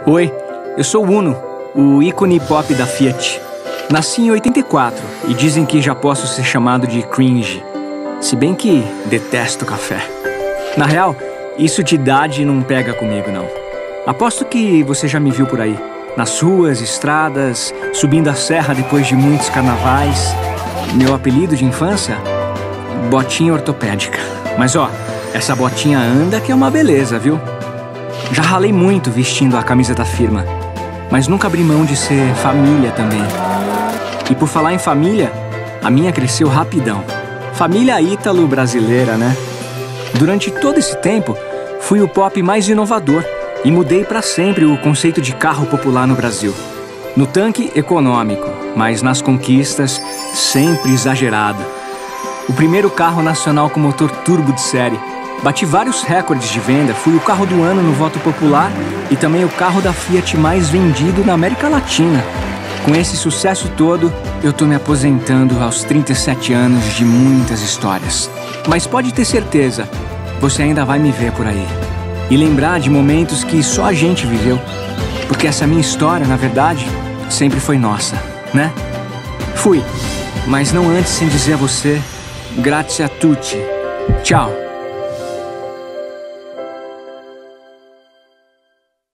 Oi, eu sou o Uno, o ícone pop da Fiat. Nasci em 84 e dizem que já posso ser chamado de cringe, se bem que detesto café. Na real, isso de idade não pega comigo, não. Aposto que você já me viu por aí, nas ruas, estradas, subindo a serra depois de muitos carnavais. Meu apelido de infância? Botinha ortopédica. Mas ó, essa botinha anda que é uma beleza, viu? Já ralei muito vestindo a camisa da firma, mas nunca abri mão de ser família também. E por falar em família, a minha cresceu rapidão. Família ítalo-brasileira, né? Durante todo esse tempo, fui o pop mais inovador e mudei para sempre o conceito de carro popular no Brasil. No tanque, econômico, mas nas conquistas, sempre exagerado. O primeiro carro nacional com motor turbo de série. Bati vários recordes de venda, fui o carro do ano no voto popular e também o carro da Fiat mais vendido na América Latina. Com esse sucesso todo, eu tô me aposentando aos 37 anos de muitas histórias. Mas pode ter certeza, você ainda vai me ver por aí. E lembrar de momentos que só a gente viveu. Porque essa minha história, na verdade, sempre foi nossa, né? Fui, mas não antes sem dizer a você, grazie a tutti. Tchau.